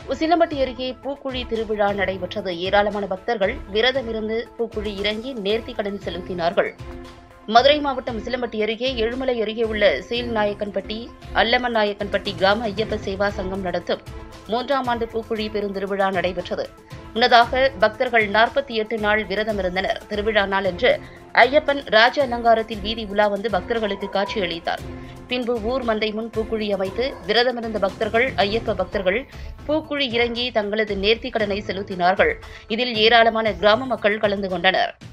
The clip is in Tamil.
உசிலம்பட்டி அருகே பூக்குழி திருவிழா நடைபெற்றது. ஏராளமான பக்தர்கள் விரதமிருந்து பூக்குழி இறங்கி நேர்த்திக்கடன் செலுத்தினார்கள். மதுரை மாவட்டம் உசிலம்பட்டி அருகே எழுமலை அருகே உள்ள சீல்நாயக்கன்பட்டி அல்லமன் நாயக்கன்பட்டி கிராம ஐயப்ப சேவா சங்கம் நடத்தும் 3ஆம் ஆண்டு பூக்குழி பெருந்திருவிழா நடைபெற்றது. முன்னதாக பக்தர்கள் 48 நாள் விரதமிருந்தனர். திருவிழா நாள் என்று ஐயப்பன் ராஜ அலங்காரத்தில் வீதி உலா வந்து பக்தர்களுக்கு காட்சியளித்தார். பின்பு ஊர் மந்தை முன் பூக்குழி அமைத்து விரதமிருந்த பக்தர்கள் ஐயப்ப பக்தர்கள் பூக்குழி இறங்கி தங்களது நேர்த்திக்கடனை செலுத்தினார்கள். இதில் ஏராளமான கிராம மக்கள் கலந்து கொண்டனர்.